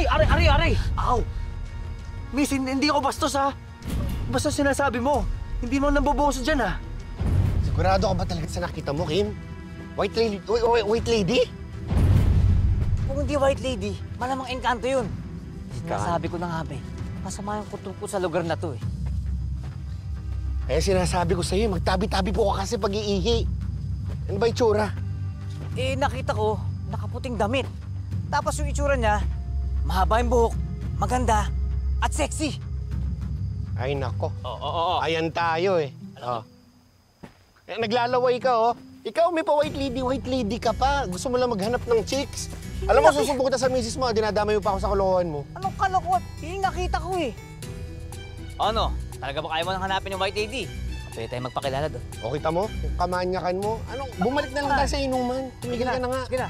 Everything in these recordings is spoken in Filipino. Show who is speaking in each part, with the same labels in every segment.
Speaker 1: Aray! Aw! Miss, hindi ako bastos, ha? Basta sinasabi mo. Hindi mo naboboso dyan, ha?
Speaker 2: Sigurado ka ba talaga sa nakita mo, Kim? White lady? White lady?
Speaker 3: Kung hindi white lady, malamang engkanto yun. Sinasabi ko na nga, masama yung kutob ko sa lugar na to, eh.
Speaker 2: Kaya sinasabi ko sa'yo, magtabi-tabi po ka kasi pag-iihi. Ano ba itsura?
Speaker 3: Eh, nakita ko, nakaputing damit. Tapos yung itsura niya, mahaba yung buhok, maganda, at sexy.
Speaker 2: Ay, nako.
Speaker 1: Oo.
Speaker 2: Ayan tayo, eh. Oh. Eh, naglalaway ka, oh. Ikaw, may pa white lady ka pa. Gusto mo lang maghanap ng chicks. Alam mo, susumbong kita sa misis mo, dinadamay mo pa ako sa kalokohan mo.
Speaker 3: Anong kalokohan? Nakita ko, eh. Ano? Talaga ba kaya mo nang hanapin yung white lady? Pwede tayo magpakilala doon.
Speaker 2: O, kita mo? Yung kamanyakan mo. Anong, bumalik na lang tayo sa inuman. Tumigil ka na nga.
Speaker 3: Sige na.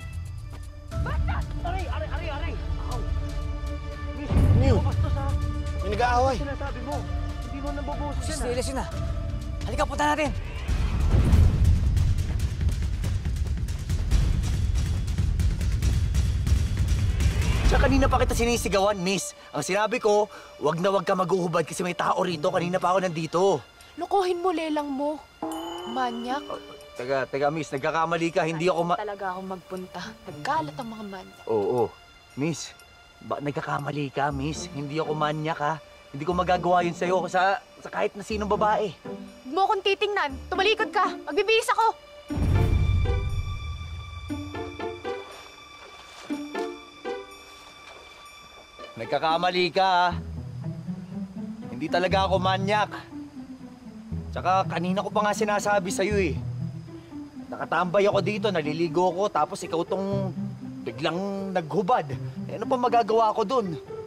Speaker 1: Aray! Aw! Miss,
Speaker 2: Ano yun?
Speaker 1: bastos, ha?
Speaker 2: May nag-aaway.
Speaker 1: Sinasabi mo. Hindi mo naboboso dyan, ha?
Speaker 3: Silas yun na. Halika, punta natin.
Speaker 1: Siya kanina pa kita sinisigawan, miss. Ang sinabi ko, wag na wag ka maghuhubad kasi may tao rito. Kanina pa ako nandito.
Speaker 4: Lokohin mo, lelang mo. Manyak.
Speaker 1: Teka, miss. Nagkakamali ka. Hindi ako
Speaker 4: talaga akong magpunta. Nagkalat ang mga manyak.
Speaker 1: Oo. Miss, nagkakamali ka, miss. Hindi ako manyak, ha. Hindi ko magagawa yun sa'yo sa kahit na sinong babae.
Speaker 4: Huwag mo akong titingnan. Tumalikod ka. Magbibihis ako.
Speaker 1: Nagkakamali ka, ha. Hindi talaga ako manyak. Tsaka kanina ko pa nga sinasabi sa'yo, eh. Nakatambay ako dito, naliligo ko, tapos ikaw tong biglang naghubad. Eh, ano pa magagawa ko dun?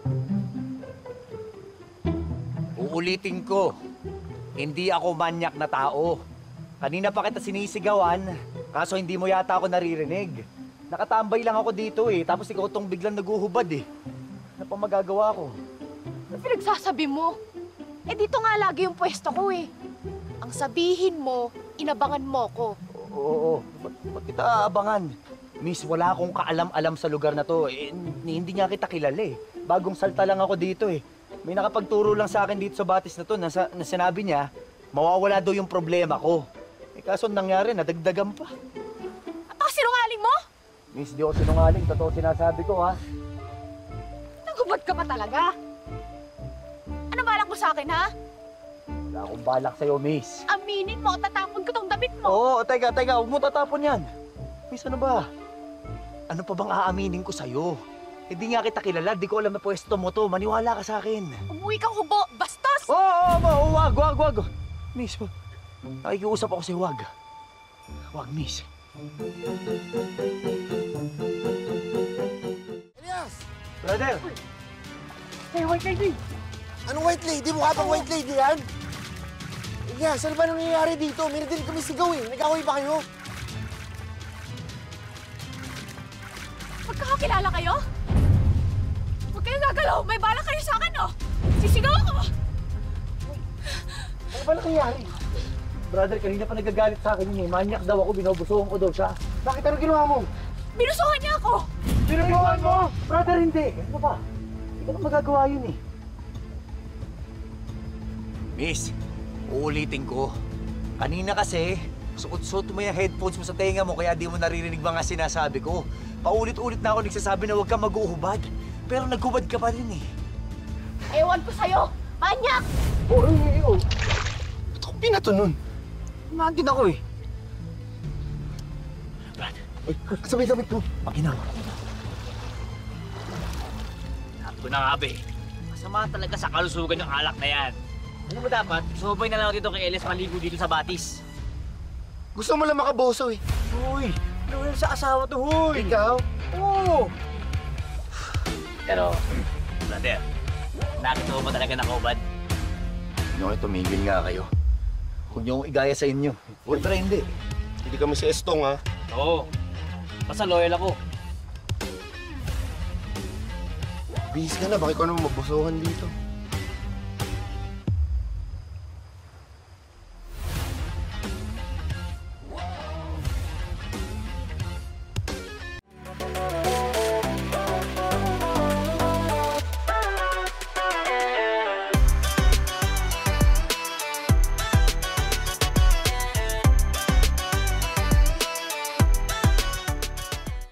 Speaker 1: Uulitin ko, hindi ako manyak na tao. Kanina pa kita sinisigawan, kaso hindi mo yata ako naririnig. Nakatambay lang ako dito, eh, tapos ikaw tong biglang naguhubad, eh. Ano pa magagawa ko?
Speaker 4: Ano pinagsasabi mo? Eh dito nga lagi yung pwesto ko eh. Ang sabihin mo, inabangan mo ko.
Speaker 1: Oo. Ba't kita aabangan? Miss, wala akong kaalam-alam sa lugar na to. Eh, hindi nga kita kilala, eh. Bagong salta lang ako dito, eh. May nakapagturo lang sa akin dito sa batis na to na sinabi niya, mawawala daw yung problema ko. Eh, kaso nangyari, nadagdagan pa.
Speaker 4: At ako sinungaling mo?
Speaker 1: Miss, di ako sinungaling. Totoo sinasabi ko, ha?
Speaker 4: Nagubad ka pa talaga? Ano balak mo sa akin, ha?
Speaker 1: Wala akong balak sa'yo, miss.
Speaker 4: Aminin mo, tatapon ko tong damit mo.
Speaker 1: Oo, teka. Huwag mo tatapon yan. Miss, ano ba? Ano pa bang aaminin ko sa'yo? Hindi nga kita kilala. Di ko alam na pwesto mo to. Maniwala ka sa akin.
Speaker 4: Umuwi kang hubo, bastos!
Speaker 1: Oo, wag. Miss, nakikiusap ako sa'yo, wag. Wag, miss.
Speaker 2: Elias!
Speaker 1: Brother!
Speaker 4: Hey, white lady!
Speaker 2: Anong white lady? Mukha bang white lady yan? Elias, ano ba nangyayari dito? May nadinig kami sigaw, eh. Nag-away ba kayo?
Speaker 4: Magkakakilala kayo? Huwag kayong gagalaw! May bala kayo sa akin, oh! Sisigaw ako!
Speaker 1: Ano ba nangyayari? Brother, kanina pa nagagalit sa akin yun, eh. Manyak daw ako, binubusuhan ko daw siya.
Speaker 2: Bakit ano ginawa mo?
Speaker 4: Binusuhan niya ako!
Speaker 1: Binubusuhan mo? Brother, hindi. Ano ba? Hindi ko na magagawa yun, eh. Miss, uulitin ko. Kanina kasi, suot-suot mo yung headphones mo sa tenga mo kaya di mo naririnig mga sinasabi ko. Paulit-ulit na ako nagsasabi na huwag kang mag-uhubad. Pero naghubad ka pa rin, eh.
Speaker 4: Ewan ko sa'yo! Manyak!
Speaker 1: Oo.
Speaker 2: Ba't ako pinato nun?
Speaker 1: Imagine ako, eh. Brad,
Speaker 2: Ay, sabay-sabay ko.
Speaker 1: maginaw. Sabi ko na nga, be. Masama talaga sa kalusugan yung alak na yan. Ano ba dapat? Sumabay na lang ako dito kay Elias maligo dito sa batis.
Speaker 2: Gusto mo lang makaboso, eh.
Speaker 1: Uy, loyal sa asawa to, huy!
Speaker 2: Ikaw?
Speaker 1: Oo! Pero, brother, nakita mo ba talaga nakahubad? Hindi tumigil nga kayo. Huwag niyo akong igaya sa inyo. Siyempre hindi.
Speaker 2: Hindi kami si Estong, ha?
Speaker 3: Oo. Basta loyal ako.
Speaker 2: Bihis ka na, bakit ko naman mabusuhan dito?